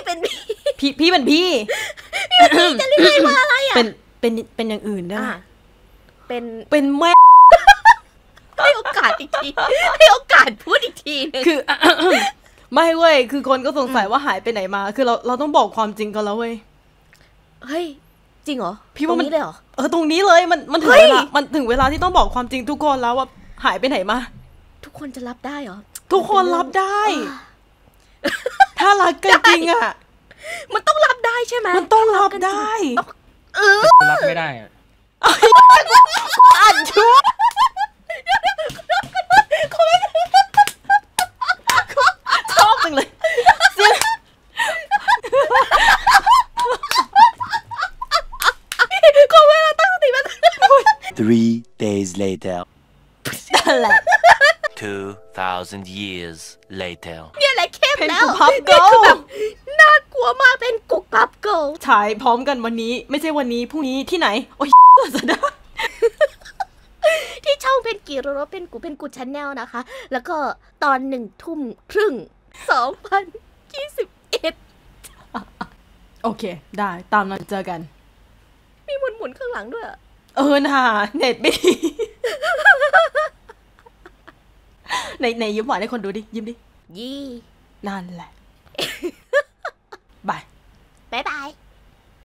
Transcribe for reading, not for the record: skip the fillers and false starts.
เป็นพี่เป็นพี่จะเรียกว่าอะไรอ่ะเป็นอย่างอื่นได้เป็นแม่ให้โอกาสอีกทีให้โอกาสพูดอีกทีนึงคือไม่เว้ยคือคนก็สงสัยว่าหายไปไหนมาคือเราต้องบอกความจริงกันแล้วเว้ยเฮ้ยจริงเหรอพี่ว่ามันเลยเหรอตรงนี้เลยมันถึงเวลาที่ต้องบอกความจริงทุกคนแล้วว่าหายไปไหนมาทุกคนจะรับได้เหรอทุกคนรับได้ถ้ารักกันจริงอ่ะมันต้องรับได้ใช่ไหมมันต้องรับได้รับไม่ได้อัดชัวชอบจังเลยเสียงขอเวลาตั้งสติมา 3 days later นั่นแหละ 2,000 years later เนี่ยแหละเข้มแล้วนี่คือแบบน่ากลัวมากเป็นกุ๊กพับเกิลฉายพร้อมกันวันนี้ไม่ใช่วันนี้พรุ่งนี้ที่ไหนโอ้ยซะได้ที่ช่องเป็นกี่โรเป็นกูชาแนลนะคะแล้วก็ตอน2021 โอเคได้ตามนั้นเจอกันมีหมุนข้างหลังด้วยน่ะเน็ตไม่ดีไหนยิ้มหวานให้คนดูดิยิ้มดิยี่นั่นแหละ